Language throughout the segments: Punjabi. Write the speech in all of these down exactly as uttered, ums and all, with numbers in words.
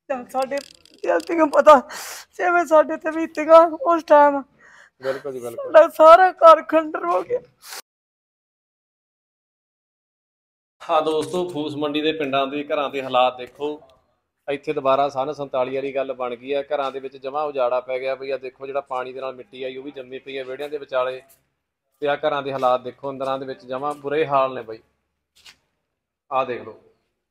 साडे गलतियां पता जिवें साडे ते बीतीआं उस टाइम बिल्कुल जी बिल्कुल साडा सारा घर खंडर हो गया। हाँ दोस्तों, फूस मंडी के पिंडां दे घरां दे हालात देखो। ਇੱਥੇ ਦੁਬਾਰਾ सन ਸੰਤਾਲੀ ਵਾਲੀ ਗੱਲ ਬਣ ਗਈ ਹੈ। ਘਰਾਂ ਦੇ ਵਿੱਚ ਜਮਾ ਉਜਾੜਾ ਪੈ ਗਿਆ ਬਈ। ਆ ਦੇਖੋ ਜਿਹੜਾ ਪਾਣੀ ਦੇ ਨਾਲ ਮਿੱਟੀ ਆਈ ਉਹ ਵੀ ਜੰਮੀ ਪਈ ਹੈ ਵਿਹੜਿਆਂ ਦੇ ਵਿਚਾਲੇ। ਤੇ ਆ ਘਰਾਂ ਦੇ ਹਾਲਾਤ ਦੇਖੋ, ਅੰਦਰਾਂ ਦੇ ਵਿੱਚ ਜਮਾ ਬੁਰੇ ਹਾਲ ਨੇ ਬਈ। ਆਹ ਦੇਖ ਲਓ,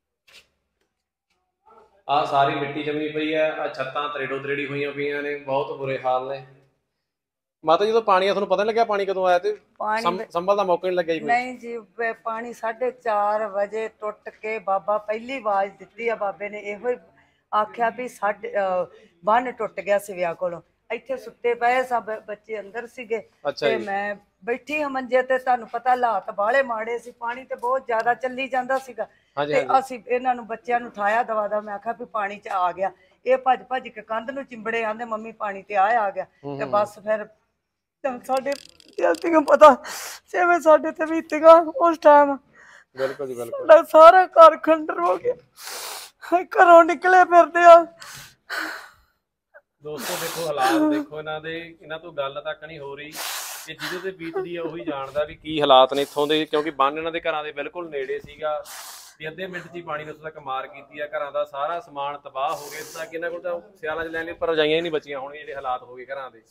ਆਹ ਸਾਰੀ ਮਿੱਟੀ ਜੰਮੀ ਪਈ ਹੈ। ਆ ਛੱਤਾਂ ਤਰੇੜੋ ਤਰੇੜੀ ਹੋਈਆਂ ਪਈਆਂ ਨੇ, ਬਹੁਤ ਬੁਰੇ ਹਾਲ ਨੇ। ਮਾਤਾ ਜਦੋਂ ਪਾਣੀ ਆ ਤੁਹਾਨੂੰ ਪਤਾ ਨਹੀਂ ਲੱਗਿਆ ਪਾਣੀ ਕਦੋਂ ਆਇਆ ਤੇ ਸੰਭਲ ਦਾ ਮੌਕਾ ਨਹੀਂ ਲੱਗਿਆ ਜੀ? नहीं जी, पानी साढ़े चार बजे टुट के बाबा पहली आवाज दी है। बाबे ने यो आख्या भी साढ़े बन टुट गया सिविया कोलों। इत्थे सुते पे सब बच्चे अंदर सीगे ते मैं बैठी हाँ मंजे ते। तुहानू पता हालात बाले माड़े सी, पानी ते बहुत ज्यादा चली जांदा सीगा ते असीं इन्हां नू बच्चिआं नू उठाया दवा दा। मैं आख्या भी पानी च आ गया। ये भज भज के कंध नू चिंबड़े आंदे मम्मी पानी ते आ गया। ते बस फिर साडे गलतियां पता जिवें साडे ते बीतीआं उस टाइम बिल्कुल जी बिल्कुल सारा घर खंडर हो गया। घरों निकले फिरदे आ। ਦੋਸਤੋ ਦੇਖੋ ਹਾਲਾਤ ਦੇਖੋ ਇਹਨਾਂ ਦੇ। ਇਹਨਾਂ ਤੋਂ ਗੱਲ ਤੱਕ ਨਹੀਂ ਹੋ ਰਹੀ ਕਿ ਜਿਹਦੇ ਤੇ ਬੀਤਦੀ ਆ ਉਹੀ ਜਾਣਦਾ ਵੀ ਕੀ ਹਾਲਾਤ ਨੇ ਇੱਥੋਂ ਦੇ। ਕਿਉਂਕਿ ਬੰਨ ਇਹਨਾਂ ਦੇ ਘਰਾਂ ਦੇ ਬਿਲਕੁਲ ਨੇੜੇ ਸੀਗਾ ਵੀ ਅੱਧੇ ਮਿੰਟ 'ਚ ਹੀ ਪਾਣੀ ਨੇ ਉੱਥੋਂ ਤੱਕ ਮਾਰ ਕੀਤੀ ਆ। ਘਰਾਂ ਦਾ ਸਾਰਾ ਸਮਾਨ ਤਬਾਹ ਹੋ ਗਿਆ। ਇਸ ਤਰ੍ਹਾਂ ਕਿ ਇਹਨਾਂ ਕੋਲ ਤਾਂ ਸਿਆਲਾਂ 'ਚ ਲੈਣ ਲਈ ਪਰ ਰਜਾਈਆਂ ਹੀ ਨਹੀਂ ਬਚੀਆਂ ਹੋਣੀਆਂ। ਜਿਹੜੇ ਹਾਲਾਤ ਹੋ ਗਏ ਘਰਾਂ ਦੇ।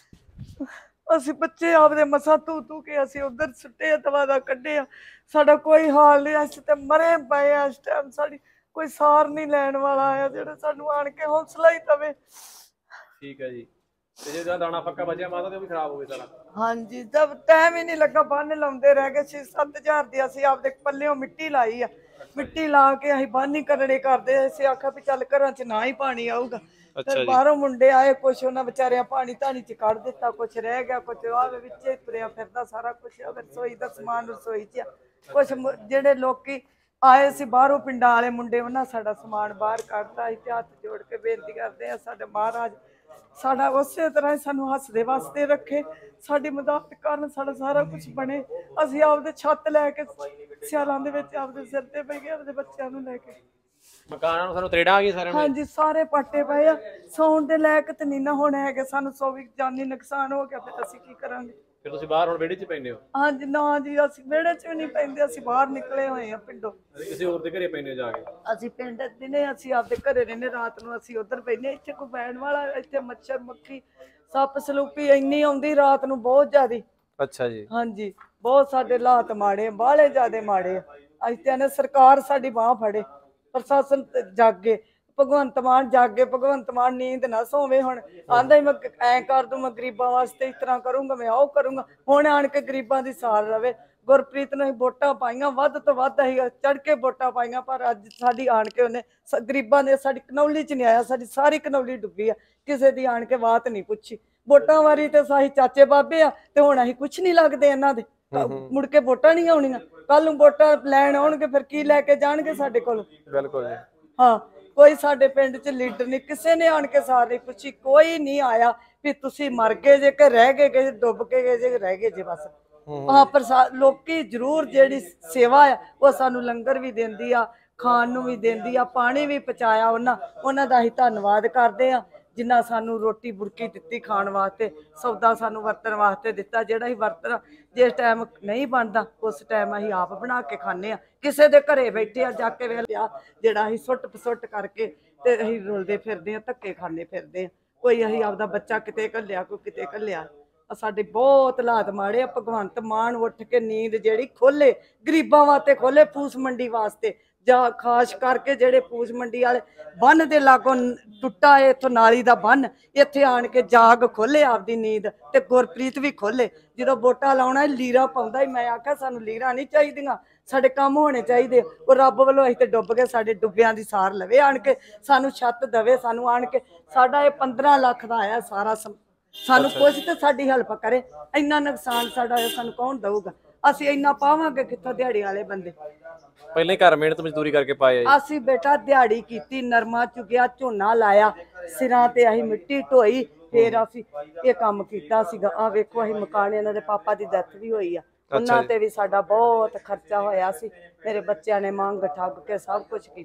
ਅਸੀਂ ਬੱਚੇ ਆਪਦੇ ਮਸਾਂ ਤੂ ਤੂ ਕੇ ਅਸੀਂ ਉਧਰ ਸੁੱਟੇ ਦਵਾ ਦਾ ਕੱਢੇ ਆ। ਸਾਡਾ ਕੋਈ ਹਾਲ ਨਹੀਂ, ਅਸੀਂ ਤੇ ਮਰੇ ਪਏ ਆ। ਇਸ ਟਾਈਮ ਸਾਡੀ ਕੋਈ ਸਾਰ ਨਹੀਂ ਲੈਣ ਵਾਲਾ ਆਇਆ ਜਿਹੜਾ ਸਾਨੂੰ ਆਣ ਕੇ ਹੌਸਲਾ ਹੀ ਦਵੇ। ਠੀਕ ਹੈ ਜੀ। ਤੇ ਜੇ ਦਾਣਾ ਪੱਕਾ ਬਚਿਆ ਮਾਤਾ ਤੇ ਉਹ ਵੀ ਖਰਾਬ ਹੋ ਗਿਆ ਸਾਰਾ? ਹਾਂਜੀ, ਜਦ ਟਾਈਮ ਹੀ ਨਹੀਂ ਲੱਗਾ। ਬੰਨ ਲਾਉਂਦੇ ਰਹਿ ਗਏ। ਛੇ ਸੱਤ ਹਜ਼ਾਰ ਦੀ ਅਸੀਂ ਆਪਦੇ ਪੱਲਿਓਂ ਮਿੱਟੀ ਲਾਈ ਆ। ਮਿੱਟੀ ਲਾ ਕੇ ਅਸੀਂ ਬੰਨ ਹੀ ਕਰੜੇ ਕਰਦੇ। ਅਸੀਂ ਆਖਿਆ ਵੀ ਚੱਲ ਘਰਾਂ 'ਚ ਨਾ ਹੀ ਪਾਣੀ ਆਊਗਾ। ਫਿਰ ਬਾਹਰੋਂ ਮੁੰਡੇ ਆਏ, ਕੁਛ ਉਹਨਾਂ ਵਿਚਾਰਿਆਂ ਪਾਣੀ ਧਾਣੀ 'ਚ ਕੱਢ ਦਿੱਤਾ, ਕੁਛ ਰਹਿ ਗਿਆ, ਕੁਛ ਆਵੇ ਵਿੱਚੇ ਤੁਰਿਆ ਫਿਰਦਾ ਸਾਰਾ ਕੁਛ। ਰਸੋਈ ਦਾ ਸਮਾਨ ਰਸੋਈ 'ਚ ਆ। ਕੁਛ ਜਿਹੜੇ ਲੋਕੀ ਆਏ ਸੀ ਬਾਹਰੋਂ ਪਿੰਡਾਂ ਵਾਲੇ ਮੁੰਡੇ, ਉਹਨਾਂ ਸਾਡਾ ਸਮਾਨ ਬਾਹਰ ਕੱਢਤਾ। ਅਸੀਂ ਤੇ ਹੱਥ ਜੋੜ ਕੇ ਬੇਨਤੀ ਕਰਦੇ ਆ ਸਾਡੇ ਮਹਾਰਾਜ ਸਾਡਾ ਉਸੇ ਤਰ੍ਹਾਂ ਹੀ ਸਾਨੂੰ ਹੱਸਦੇ ਵਸਦੇ ਰੱਖੇ, ਸਾਡੀ ਮਦਦ ਕਰਨ, ਸਾਡਾ ਸਾਰਾ ਕੁਛ ਬਣੇ। ਅਸੀਂ ਆਪਦੇ ਛੱਤ ਲੈ ਕੇ ਸਿਆਲਾਂ ਦੇ ਵਿੱਚ ਆਪਦੇ ਸਿਰ ਤੇ ਪੈ ਗਏ, ਆਪਦੇ ਬੱਚਿਆਂ ਨੂੰ ਲੈ ਕੇ। ਮਕਾਨਾਂ ਨੂੰ ਸਾਨੂੰ ਤਰੇੜਾਂ ਆ ਗਈਆਂ ਸਾਰਿਆਂ ਨੂੰ? ਹਾਂਜੀ, ਸਾਰੇ ਪਾਟੇ ਪਏ ਆ। ਸੌਣ ਦੇ ਲਾਇਕ ਤੇ ਨਹੀਂ ਨਾ ਹੁਣ ਹੈਗੇ। ਸਾਨੂੰ ਸੌ ਵੀ ਜਾਨੀ ਨੁਕਸਾਨ ਹੋ ਗਿਆ। ਫਿਰ ਅਸੀਂ ਕੀ ਕਰਾਂਗੇ? ਫਿਰ ਤੁਸੀਂ ਬਾਹਰ ਹੁਣ ਵਿਹੜੇ 'ਚ ਪੈਂਦੇ ਹੋ? ਹਾਂਜੀ, ਨਾ ਜੀ, ਅਸੀਂ ਵਿਹੜੇ 'ਚ ਵੀ ਨਹੀਂ ਪੈਂਦੇ। ਅਸੀਂ ਬਾਹਰ ਨਿਕਲੇ ਹੋਏ ਆ ਪਿੰਡੋਂ। ਕਿਸੇ ਹੋਰ ਦੇ ਘਰੇ ਪੈਂਦੇ ਜਾ ਕੇ? ਅਸੀਂ ਪਿੰਡ ਦਿਨੇ ਅਸੀਂ ਆਪਦੇ ਘਰੇ ਰਹਿੰਦੇ, ਰਾਤ ਨੂੰ ਅਸੀਂ ਉੱਧਰ ਪੈਂਦੇ। ਇੱਥੇ ਕੋਈ ਬੈਣ ਵਾਲਾ? ਇੱਥੇ ਮੱਛਰ ਮੱਖੀ ਸੱਪ ਸਲੂਪੀ ਇੰਨੀ ਆਉਂਦੀ ਰਾਤ ਨੂੰ, ਬਹੁਤ ਜ਼ਿਆਦੀ। ਅੱਛਾ ਜੀ। ਹਾਂਜੀ, ਬਹੁਤ ਸਾਡੇ ਹਾਲਾਤ ਮਾੜੇ ਆ, ਬਾਹਲੇ ਜ਼ਿਆਦੇ ਮਾੜੇ ਆ। ਅਸੀਂ ਤੇ ਸਰਕਾਰ ਸਾਡੀ ਬਾਂਹ ਫੜੇ, ਪ੍ਰਸ਼ਾਸਨ ਜਾਗੇ, ਭਗਵੰਤ ਮਾਨ ਜਾਗੇ। ਭਗਵੰਤ ਮਾਨ ਨੀਂਦ ਨਾ ਸੋਵੇ। ਹੁਣ ਆਂਦਾ ਹੀ ਮੈਂ ਐ ਕਰ ਦੂੰ, ਮੈਂ ਗਰੀਬਾਂ ਵਾਸਤੇ ਇਸ ਤਰ੍ਹਾਂ ਕਰੂੰਗਾ, ਮੈਂ ਉਹ ਕਰੂੰਗਾ। ਹੁਣ ਆਣ ਕੇ ਗਰੀਬਾਂ ਦੀ ਸਾਰ ਰਵੇ। ਗੁਰਪ੍ਰੀਤ ਨੂੰ ਅਸੀਂ ਵੋਟਾਂ ਪਾਈਆਂ, ਵੱਧ ਤੋਂ ਵੱਧ ਅਸੀਂ ਚੜ ਕੇ ਵੋਟਾਂ ਪਾਈਆਂ, ਪਰ ਅੱਜ ਸਾਡੀ ਆਣ ਕੇ ਉਹਨੇ ਗਰੀਬਾਂ ਦੇ ਸਾਡੀ ਕਨੌਲੀ 'ਚ ਨਹੀਂ ਆਇਆ। ਸਾਡੀ ਸਾਰੀ ਕਨੌਲੀ ਡੁੱਬੀ ਆ। ਕਿਸੇ ਦੀ ਆਣ ਕੇ ਬਾਤ ਨਹੀਂ ਪੁੱਛੀ। ਵੋਟਾਂ ਵਾਰੀ ਤੇ ਸਾਹੀ ਚਾਚੇ ਬਾਬੇ ਆ ਤੇ ਹੁਣ ਅਸੀਂ ਕੁਛ ਨਹੀਂ ਲੱਗਦੇ ਇਹਨਾਂ ਦੇ। ਮੁੜ ਕੇ ਵੋਟਾਂ ਨਹੀਂ ਆਉਣੀਆਂ। ਕੱਲ ਨੂੰ ਵੋਟਾਂ ਲੈਣ ਆਉਣਗੇ, ਫਿਰ ਕੀ ਲੈ ਕੇ ਜਾਣਗੇ ਸਾਡੇ ਕੋਲ? ਬਿਲਕੁਲ ਜੀ। ਹਾਂ, ਕੋਈ ਸਾਡੇ ਪਿੰਡ 'ਚ ਲੀਡਰ ਨਹੀਂ, ਕਿਸੇ ਨੇ ਆਣ ਕੇ ਸਾਰ ਨਹੀਂ ਪੁੱਛੀ। ਕੋਈ ਨਹੀਂ ਆਇਆ ਵੀ ਤੁਸੀਂ ਮਰ ਗਏ ਜੇ ਕਿ ਰਹਿ ਗਏ ਜੇ, ਡੁੱਬ ਕੇ ਗਏ ਜੇ, ਰਹਿ ਗਏ ਜੇ ਬਸ। ਹਾਂ, ਪਰ ਲੋਕੀ ਜ਼ਰੂਰ ਜਿਹੜੀ ਸੇਵਾ ਆ ਉਹ ਸਾਨੂੰ ਲੰਗਰ ਵੀ ਦਿੰਦੀ ਆ, ਖਾਣ ਨੂੰ ਵੀ ਦਿੰਦੀ ਆ, ਪਾਣੀ ਵੀ ਪਹੁੰਚਾਇਆ ਉਹਨਾਂ ਉਹਨਾਂ ਦਾ ਅਸੀਂ ਧੰਨਵਾਦ ਕਰਦੇ ਆ। ਜਿੰਨਾ ਸਾਨੂੰ ਰੋਟੀ ਬੁਰਕੀ ਦਿੱਤੀ ਖਾਣ ਵਾਸਤੇ, ਸੌਦਾ ਸਾਨੂੰ ਵਰਤਣ ਵਾਸਤੇ ਦਿੱਤਾ। ਜਿਹੜਾ ਅਸੀਂ ਵਰਤਣਾ ਜਿਸ ਟਾਈਮ ਨਹੀਂ ਬਣਦਾ ਉਸ ਟਾਈਮ ਅਸੀਂ ਆਪ ਬਣਾ ਕੇ ਖਾਂਦੇ ਆ। ਕਿਸੇ ਦੇ ਘਰੇ ਬੈਠੇ ਆ ਜਾ ਕੇ ਵੇਖ ਲਿਆ, ਜਿਹੜਾ ਅਸੀਂ ਸੁੱਟ ਪਸੁੱਟ ਕਰਕੇ ਤੇ ਅਸੀਂ ਰੁਲਦੇ ਫਿਰਦੇ ਆ, ਧੱਕੇ ਖਾਂਦੇ ਫਿਰਦੇ ਆ। ਕੋਈ ਅਸੀਂ ਆਪਦਾ ਬੱਚਾ ਕਿਤੇ ਘੱਲਿਆ, ਕੋਈ ਕਿਤੇ ਘੱਲਿਆ। ਸਾਡੇ ਬਹੁਤ ਹਾਲਾਤ ਮਾੜੇ ਆ। ਭਗਵੰਤ ਮਾਨ ਉੱਠ ਕੇ ਨੀਂਦ ਜਿਹੜੀ ਖੋਲੇ, ਗਰੀਬਾਂ ਵਾਸਤੇ ਖੋਲੇ, ਫੂਸ ਮੰਡੀ ਵਾਸਤੇ। ਜਾਂ ਖਾਸ ਕਰਕੇ ਜਿਹੜੇ ਫੂਸ ਮੰਡੀ ਵਾਲੇ ਬੰਨ ਦੇ ਲਾਗੋਂ ਟੁੱਟਾ ਹੈ ਇੱਥੋਂ ਨਾਲੀ ਦਾ ਬੰਨ, ਇੱਥੇ ਆਣ ਕੇ ਜਾਗ ਖੋਲੇ ਆਪਦੀ ਨੀਂਦ। ਤੇ ਗੁਰਪ੍ਰੀਤ ਵੀ ਖੋਲੇ। ਜਦੋਂ ਵੋਟਾਂ ਲਾਉਣਾ ਲੀਰਾ ਪਾਉਂਦਾ ਹੀ। ਮੈਂ ਆਖਿਆ ਸਾਨੂੰ ਲੀਰਾਂ ਨਹੀਂ ਚਾਹੀਦੀਆਂ, ਸਾਡੇ ਕੰਮ ਹੋਣੇ ਚਾਹੀਦੇ। ਉਹ ਰੱਬ ਵੱਲੋਂ ਅਸੀਂ ਤੇ ਡੁੱਬ ਗਏ, ਸਾਡੇ ਡੁੱਬਿਆਂ ਦੀ ਸਾਰ ਲਵੇ ਆਣ ਕੇ, ਸਾਨੂੰ ਛੱਤ ਦਵੇ। ਸਾਨੂੰ ਆਣ ਕੇ ਸਾਡਾ ਇਹ ਪੰਦਰਾਂ ਲੱਖ ਦਾ ਆਇਆ ਸਾਰਾ, ਸਾਨੂੰ ਕੁਝ ਤੇ ਸਾਡੀ ਹੈਲਪ ਕਰੇ। ਇੰਨਾ ਨੁਕਸਾਨ ਸਾਡਾ ਸਾਨੂੰ ਕੌਣ ਦਊਗਾ? ਅਸੀਂ ਇੰਨਾ ਪਾਵਾਂਗੇ ਕਿੱਥੋਂ? ਦਿਹਾੜੀ ਵਾਲੇ ਬੰਦੇ ਪਹਿਲੇ ਘਰ ਮਿਹਨਤ ਮਜ਼ਦੂਰੀ ਕਰਕੇ ਪਾਏ। ਅਸੀਂ ਬੇਟਾ ਦਿਹਾੜੀ ਕੀਤੀ, ਨਰਮਾ ਚੁਗਿਆ, ਝੋਨਾ ਲਾਇਆ, ਸਿਰਾਂ ਤੇ ਅਸੀਂ ਮਿੱਟੀ ਢੋਈ, ਫੇਰ ਅਸੀਂ ਇਹ ਕੰਮ ਕੀਤਾ ਸੀਗਾ। ਆਹ ਵੇਖੋ, ਅਸੀਂ ਮਕਾਨ, ਇਹਨਾਂ ਦੇ ਪਾਪਾ ਦੀ ਡੈਥ ਵੀ ਹੋਈ ਆ, ਉਹਨਾਂ ਤੇ ਵੀ ਸਾਡਾ ਬਹੁਤ ਖਰਚਾ ਹੋਇਆ ਸੀ। ਮੇਰੇ ਬੱਚਿਆਂ ਨੇ ਮੰਗ ਠੱਗ ਕੇ ਸਭ ਕੁਛ ਕੀਤਾ।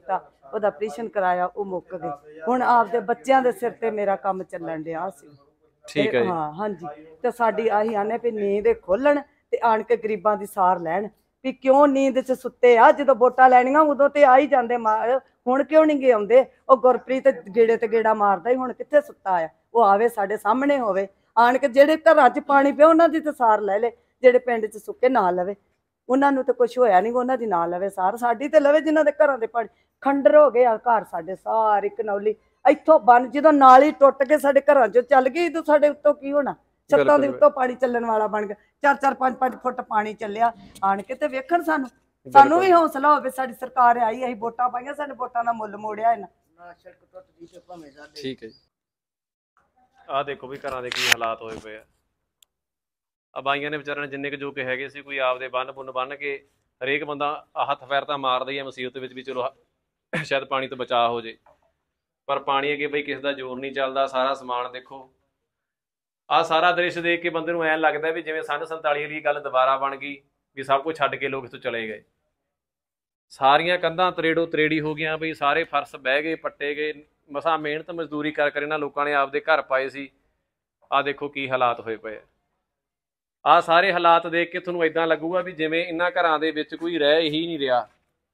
ਉਹਦਾ ਆਪਰੇਸ਼ਨ ਕਰਾਇਆ, ਉਹ ਮੁੱਕ ਗਏ। ਹੁਣ ਆਪਦੇ ਬੱਚਿਆਂ ਦੇ ਸਿਰ ਤੇ ਮੇਰਾ ਕੰਮ ਚੱਲਣ ਡਿਆ ਸੀ। ਠੀਕ ਹੈ ਜੀ। ਹਾਂ ਹਾਂਜੀ, ਤੇ ਸਾਡੀ ਆਹੀ ਆਨੇ ਵੀ ਨੀਂਦ ਖੋਲਣ ਤੇ ਆਣ ਕੇ ਗਰੀਬਾਂ ਦੀ ਸਾਰ ਲੈਣ ਵੀ ਕਿਉਂ ਨੀਂਦ 'ਚ ਸੁੱਤੇ ਆ, ਜਦੋਂ ਵੋਟਾਂ ਲੈਣੀਆਂ ਉਦੋਂ ਤੇ ਆ ਹੀ ਜਾਂਦੇ, ਹੁਣ ਕਿਉਂ ਨਹੀਂ ਗਏ ਆਉਂਦੇ? ਉਹ ਗੁਰਪ੍ਰੀਤ ਗੇੜੇ ਤੇ ਗੇੜਾ ਮਾਰਦਾ ਹੀ, ਹੁਣ ਕਿੱਥੇ ਸੁੱਤਾ ਆ? ਉਹ ਆਵੇ ਸਾਡੇ ਸਾਹਮਣੇ ਹੋਵੇ, ਆਣ ਕੇ ਜਿਹੜੇ ਘਰਾਂ 'ਚ ਪਾਣੀ ਪਿਆ ਉਹਨਾਂ ਦੀ ਤੇ ਸਾਰ ਲੈ ਲੈ, ਜਿਹੜੇ ਪਿੰਡ 'ਚ ਸੁੱਕੇ ਨਾ ਲਵੇ, ਉਹਨਾਂ ਨੂੰ ਤਾਂ ਕੁਛ ਹੋਇਆ ਨਹੀਂ, ਉਹਨਾਂ ਦੀ ਨਾ ਲਵੇ ਸਾਰ, ਸਾਡੀ ਤੇ ਲਵੇ ਜਿਨ੍ਹਾਂ ਦੇ ਘਰਾਂ ਦੇ ਪਾਣੀ ਖੰਡਰ ਹੋ ਗਏ ਆ ਘਰ ਸਾਡੇ ਸਾਰੇ। ਕਨੌਲੀ ਇੱਥੋਂ ਬੰਨ ਜਦੋਂ ਨਾਲੀ ਟੁੱਟ ਕੇ ਸਾਡੇ ਘਰਾਂ 'ਚੋਂ ਚੱਲ ਗਈ, ਉਦੋਂ ਸਾਡੇ ਉੱਤੋਂ ਕੀ ਹੋਣਾ? ਛੱਤਾਂ ਦੇ ਉੱਤੋਂ ਪਾਣੀ ਚੱਲਣ ਵਾਲਾ ਬਣ ਗਿਆ, ਚਾਰ ਚਾਰ ਪੰਜ ਪੰਜ ਫੁੱਟ ਪਾਣੀ ਚੱਲਿਆ। ਆਣ ਕੇ ਤੇ ਵੇਖਣ ਸਾਨੂੰ, ਸਾਨੂੰ ਵੀ ਹੌਸਲਾ ਹੋਵੇ, ਸਾਡੀ ਸਰਕਾਰ ਆਈ, ਅਸੀਂ ਵੋਟਾਂ ਪਾਈਆਂ, ਸਾਡੇ ਵੋਟਾਂ ਦਾ ਮੁੱਲ ਮੋੜਿਆ ਇਹਨਾਂ। ਠੀਕ ਹੈ ਜੀ। ਆਹ ਦੇਖੋ ਵੀ ਘਰਾਂ ਦੇ ਕੀ ਹਾਲਾਤ ਹੋਏ ਪਏ ਆ। ਆ ਬਾਈਆਂ ਨੇ ਵਿਚਾਰਿਆਂ ਨੇ ਜਿੰਨੇ ਕੁ ਜੋ ਕਿ ਹੈਗੇ ਸੀ, ਕੋਈ ਆਪਦੇ ਬੰਨ ਬੁੰਨ ਬੰਨ ਕੇ, ਹਰੇਕ ਬੰਦਾ ਹੱਥ ਪੈਰ ਤਾਂ ਮਾਰਦਾ ਹੀ ਆ ਮੁਸੀਬਤ ਵਿੱਚ ਵੀ, ਚਲੋ ਸ਼ਾਇਦ ਪਾਣੀ ਤੋਂ ਬਚਾਅ ਹੋ ਜੇ, ਪਰ ਪਾਣੀ ਅੱਗੇ ਬਈ ਕਿਸੇ ਦਾ ਜ਼ੋਰ ਨਹੀਂ ਚੱਲਦਾ। ਸਾਰਾ ਸਮਾਨ ਦੇਖੋ, ਆਹ ਸਾਰਾ ਦ੍ਰਿਸ਼ ਦੇਖ ਕੇ ਬੰਦੇ ਨੂੰ ਐਂ ਲੱਗਦਾ ਵੀ ਜਿਵੇਂ ਸੰਨ ਸੰਤਾਲੀ ਵਾਲੀ ਗੱਲ ਦੁਬਾਰਾ ਬਣ ਗਈ, ਵੀ ਸਭ ਕੁਝ ਛੱਡ ਕੇ ਲੋਕ ਇੱਥੋਂ ਚਲੇ ਗਏ। ਸਾਰੀਆਂ ਕੰਧਾਂ ਤਰੇੜੋ ਤਰੇੜੀ ਹੋ ਗਈਆਂ ਬਈ, ਸਾਰੇ ਫਰਸ਼ ਬਹਿ ਗਏ, ਪੱਟੇ ਗਏ, ਮਸਾਂ ਮਿਹਨਤ ਮਜ਼ਦੂਰੀ ਕਰ ਕਰ ਇਹਨਾਂ ਲੋਕਾਂ ਨੇ ਆਪਦੇ ਘਰ ਪਾਏ ਸੀ। ਆਹ ਦੇਖੋ ਕੀ ਹਾਲਾਤ ਹੋਏ ਪਏ ਆ। ਆਹ ਸਾਰੇ ਹਾਲਾਤ ਦੇਖ ਕੇ ਤੁਹਾਨੂੰ ਏਦਾਂ ਲੱਗੂਗਾ ਵੀ ਜਿਵੇਂ ਇਹਨਾਂ ਘਰਾਂ ਦੇ ਵਿੱਚ ਕੋਈ ਰਹਿ ਹੀ ਨਹੀਂ ਰਿਹਾ।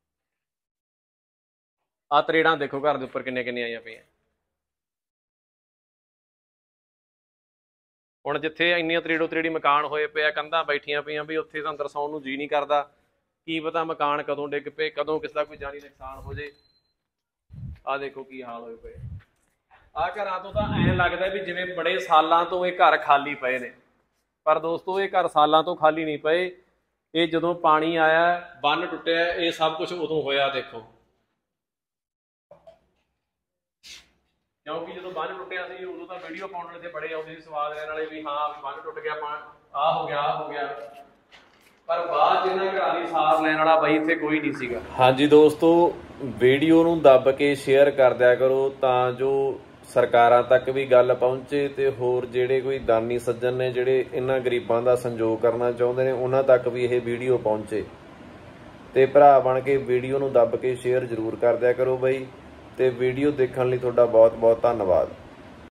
ਆਹ ਤਰੇੜਾਂ ਦੇਖੋ ਘਰ ਦੇ ਉੱਪਰ ਕਿੰਨੇ ਕਿੰਨੇ ਆਈਆਂ ਪਈਆਂ। ਹੁਣ ਜਿੱਥੇ ਇੰਨੀਆਂ ਤਰੇੜੋ ਤਰੇੜੀ ਮਕਾਨ ਹੋਏ ਪਏ ਆ, ਕੰਧਾਂ ਬੈਠੀਆਂ ਪਈਆਂ ਵੀ, ਉੱਥੇ ਤਾਂ ਅੰਦਰ ਸੌਣ ਨੂੰ ਜੀਅ ਨਹੀਂ ਕਰਦਾ। ਕੀ ਪਤਾ ਮਕਾਨ ਕਦੋਂ ਡਿੱਗ ਪਏ, ਕਦੋਂ ਕਿਸੇ ਦਾ ਕੋਈ ਜਾਨੀ ਨੁਕਸਾਨ ਹੋ ਜੇ। ਆਹ ਦੇਖੋ ਕੀ ਹਾਲ ਹੋਏ ਪਏ। ਆਹ ਘਰਾਂ ਤੋਂ ਤਾਂ ਐਂ ਲੱਗਦਾ ਵੀ ਜਿਵੇਂ ਬੜੇ ਸਾਲਾਂ ਤੋਂ ਇਹ ਘਰ ਖਾਲੀ ਪਏ ਨੇ, ਪਰ ਦੋਸਤੋ ਇਹ ਘਰ ਸਾਲਾਂ ਤੋਂ ਖਾਲੀ ਨਹੀਂ ਪਏ। ਇਹ ਜਦੋਂ ਪਾਣੀ ਆਇਆ, ਬੰਨ ਟੁੱਟਿਆ, ਇਹ ਸਭ ਕੁਝ ਉਦੋਂ ਹੋਇਆ। ਦੇਖੋ, ਕਿਉਂਕਿ ਜਦੋਂ ਬੰਨ ਟੁੱਟਿਆ ਸੀ ਉਦੋਂ ਤਾਂ ਵੀਡੀਓ ਪਾਉਣ ਵਾਲੇ ਤੇ ਬੜੇ ਆਉਂਦੇ ਸੀ, ਸਵਾਲ ਲੈਣ ਵਾਲੇ ਵੀ ਹਾਂ ਵੀ ਬੰਨ ਟੁੱਟ ਗਿਆ, ਆਹ ਹੋ ਗਿਆ ਆਹ ਹੋ ਗਿਆ, ਪਰ ਬਾਅਦ ਜਿਹਨਾਂ ਘਰਾਂ ਦੀ ਸਾਰ ਲੈਣ ਵਾਲਾ ਬਾਈ ਇੱਥੇ ਕੋਈ ਨਹੀਂ ਸੀਗਾ। ਹਾਂਜੀ ਦੋਸਤੋ, ਵੀਡੀਓ ਨੂੰ ਦੱਬ ਕੇ ਸ਼ੇਅਰ ਕਰ ਦਿਆ ਕਰੋ ਤਾਂ ਜੋ ਸਰਕਾਰਾਂ ਤੱਕ ਵੀ ਗੱਲ ਪਹੁੰਚੇ, ਤੇ ਹੋਰ ਜਿਹੜੇ ਕੋਈ ਦਾਨੀ ਸੱਜਣ ਨੇ ਜਿਹੜੇ ਇਹਨਾਂ ਗਰੀਬਾਂ ਦਾ ਸੰਯੋਗ ਕਰਨਾ ਚਾਹੁੰਦੇ ਨੇ, ਉਹਨਾਂ ਤੱਕ ਵੀ ਇਹ ਵੀਡੀਓ ਪਹੁੰਚੇ। ਤੇ ਭਰਾ ਬਣ ਕੇ ਵੀਡੀਓ ਨੂੰ ਦੱਬ ਕੇ ਸ਼ੇਅਰ ਜ਼ਰੂਰ ਕਰ ਦਿਆ ਕਰੋ ਬਾਈ। ਤੇ ਵੀਡੀਓ ਦੇਖਣ ਲਈ ਤੁਹਾਡਾ ਬਹੁਤ ਬਹੁਤ ਧੰਨਵਾਦ।